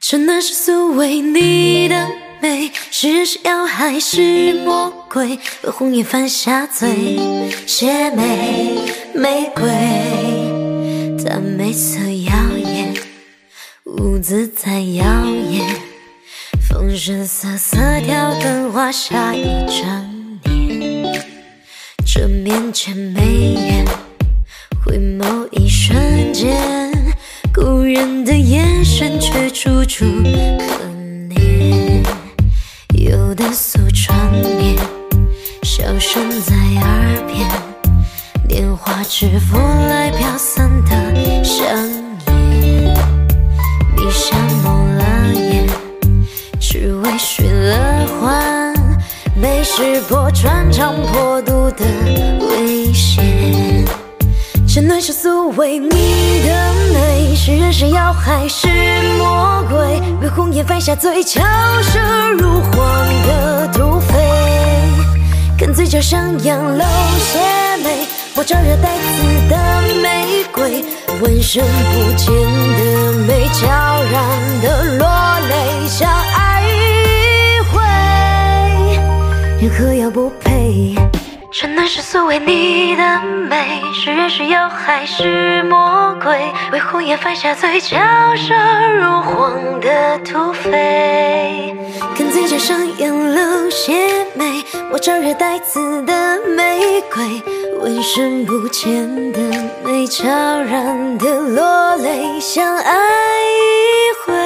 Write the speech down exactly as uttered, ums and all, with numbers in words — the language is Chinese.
真的是所谓你的美，是人是妖还是魔鬼？为红颜犯下罪，邪魅玫瑰，她美色妖艳，舞姿再妖艳，风声瑟瑟跳灯画下一整年。这面前眉眼，回眸一瞬间，故人的眼神却楚楚可怜。有的诉缠绵，笑声在耳边，年华知否来飘散的香烟。闭上眸了眼，只为续了欢，美是破穿肠破肚的危险。真的是所谓你的美，是人是妖还是魔鬼？为红颜犯下罪，巧舌如簧的土匪，跟嘴角上扬露邪魅，我招惹带刺的玫瑰，闻声不见的美，悄然的落泪，相爱一回，人和妖不配。真的是所谓你的美，是人是妖还是魔鬼？为红颜犯下罪，巧舌如簧的土匪，跟嘴角上扬露邪魅，我招惹带刺的玫瑰，闻声不见的美，悄然的落泪，相爱一回。